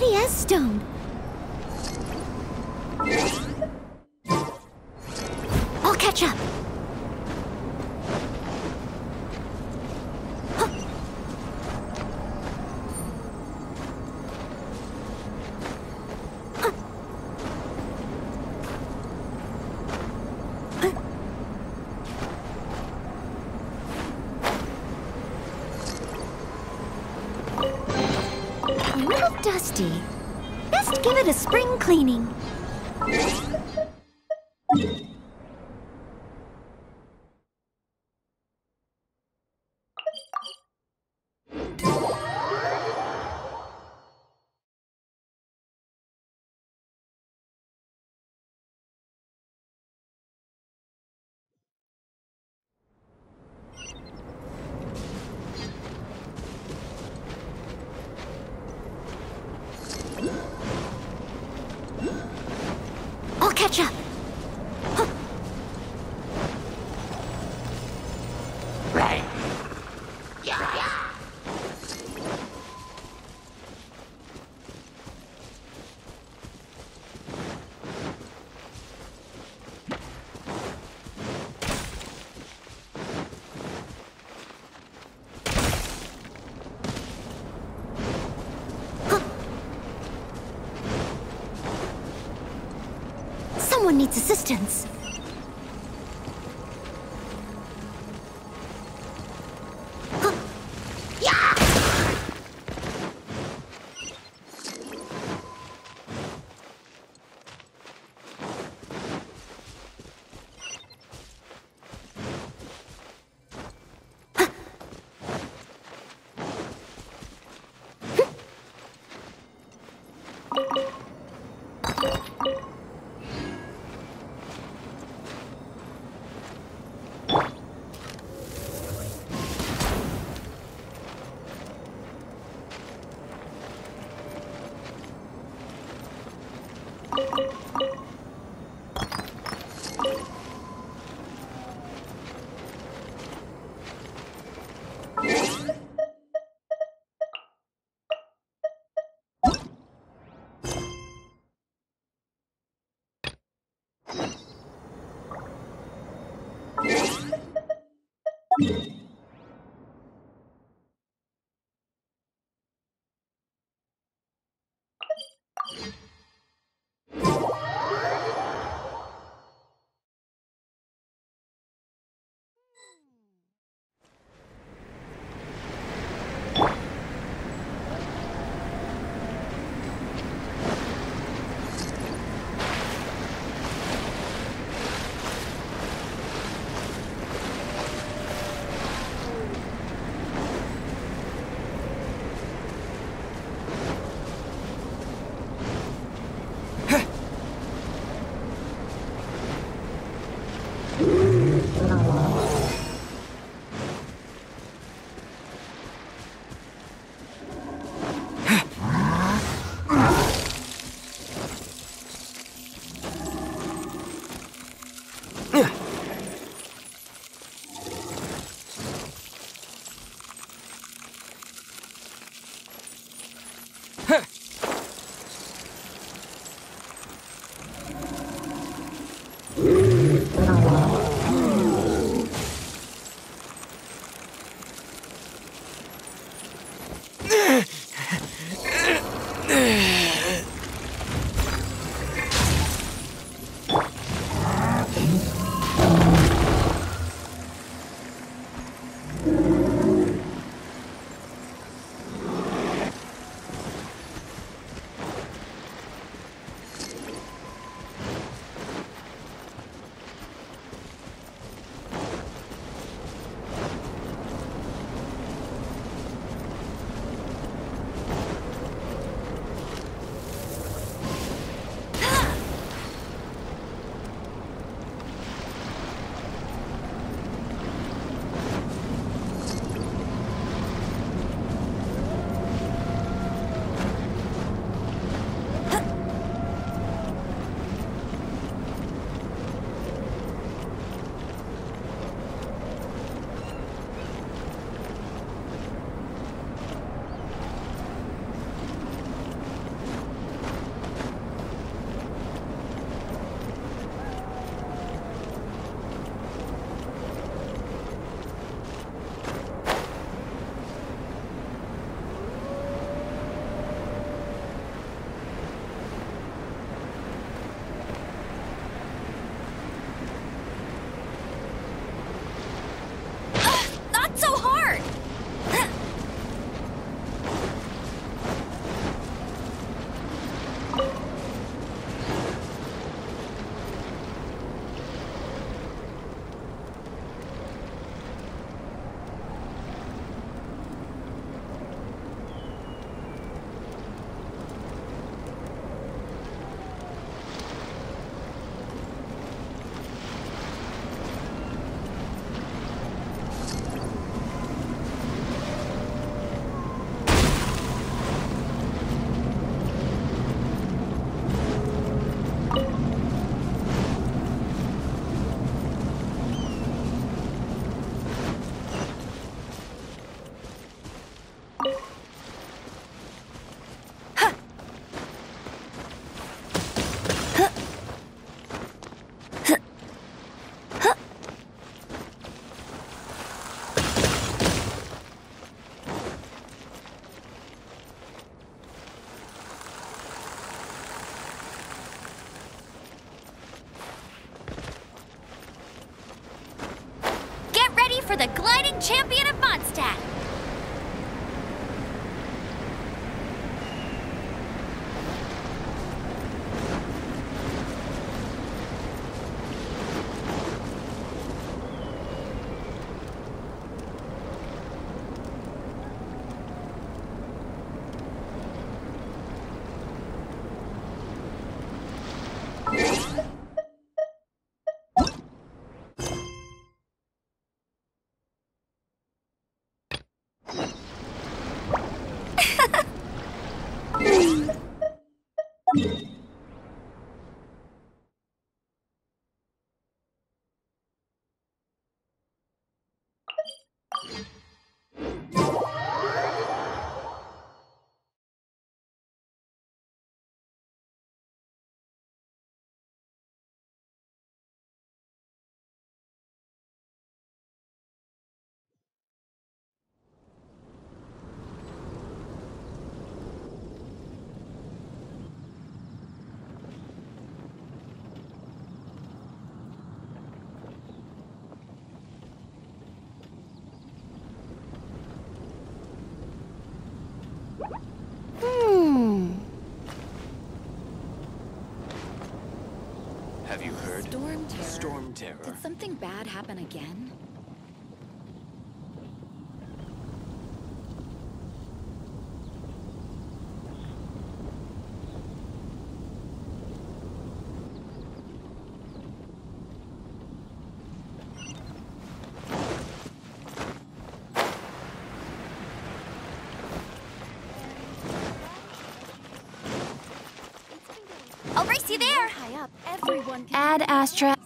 sturdy as stone. I'll catch up. A little dusty. Best give it a spring cleaning. I'll catch up. Right. Yeah. Someone needs assistance. champion of Mondstadt! Have you heard? Storm Terror. Storm Terror. Did something bad happen again? I'll race you there! High up, everyone can... Ad Astra.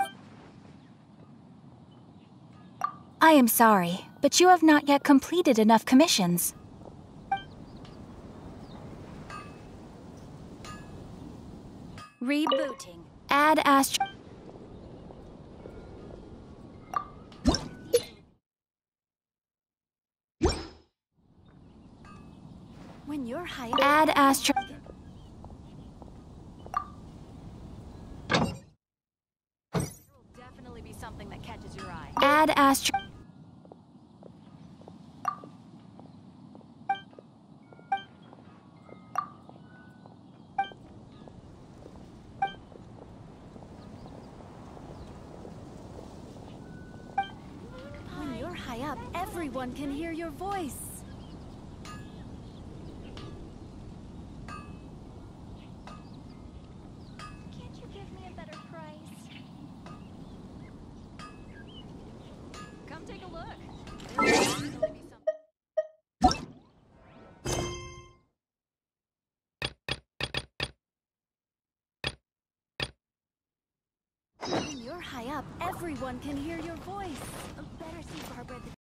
I am sorry, but you have not yet completed enough commissions. Rebooting. Ad Astra. When you're high up... Ad Astra. Definitely be something that catches your eye. Ad Astra. When you're high up, everyone can hear your voice. Can't you give me a better price? Come take a look. There'll definitely be something. When you're high up, everyone can hear your voice. Better see Barbara at the